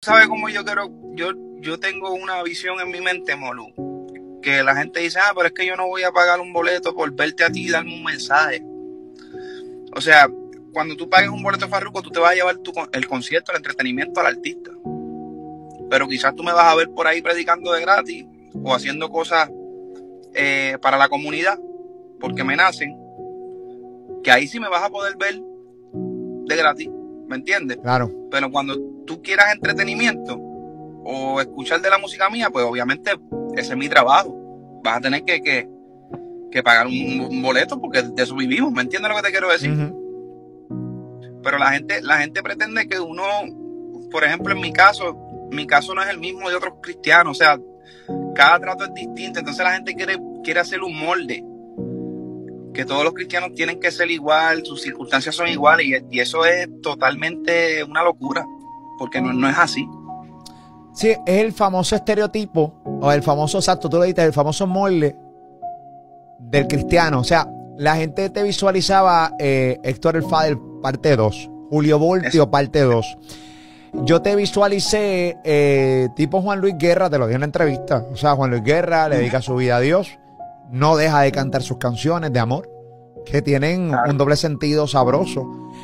sabes cómo yo quiero, yo tengo una visión en mi mente, Molu, que la gente dice, pero es que yo no voy a pagar un boleto por verte a ti y darme un mensaje. O sea, cuando tú pagues un boleto de Farruko, tú te vas a llevar el concierto, el entretenimiento al artista. Pero quizás tú me vas a ver por ahí predicando de gratis o haciendo cosas para la comunidad, porque me nacen, que ahí sí me vas a poder ver de gratis, ¿me entiendes? Claro. Pero cuando tú quieras entretenimiento o escuchar de la música mía, pues obviamente ese es mi trabajo. Vas a tener que pagar un boleto porque de eso vivimos, ¿me entiendes lo que te quiero decir? Pero la gente pretende que uno, por ejemplo, en mi caso no es el mismo de otros cristianos, o sea, cada trato es distinto, entonces la gente quiere hacer un molde, que todos los cristianos tienen que ser igual, sus circunstancias son iguales, y eso es totalmente una locura, porque no es así. Sí, es el famoso estereotipo, o el famoso, exacto, tú lo dijiste, el famoso molde del cristiano. O sea, la gente te visualizaba Héctor el Father parte 2, Julio Voltio parte 2. Yo te visualicé tipo Juan Luis Guerra, te lo dije en la entrevista. O sea, Juan Luis Guerra le dedica su vida a Dios, no deja de cantar sus canciones de amor, que tienen un doble sentido sabroso.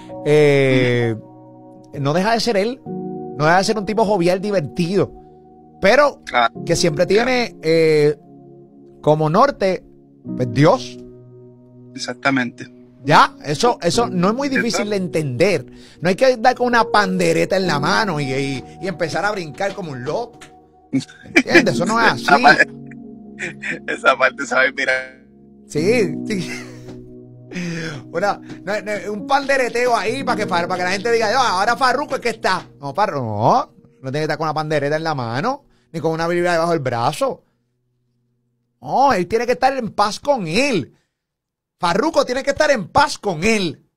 No deja de ser él, no deja de ser un tipo jovial, divertido, pero que siempre tiene como norte, pues, Dios. Exactamente. Ya, eso no es muy difícil de entender. No hay que dar con una pandereta en la mano y empezar a brincar como un loco. ¿Entiendes? Eso no es así. Esa parte, ¿sabes? Mira. Sí. Un pandereteo ahí para que la gente diga, ahora Farruko es que está. No tiene que estar con una pandereta en la mano, ni con una Biblia debajo del brazo. No, él tiene que estar en paz con él. Farruko tiene que estar en paz con él.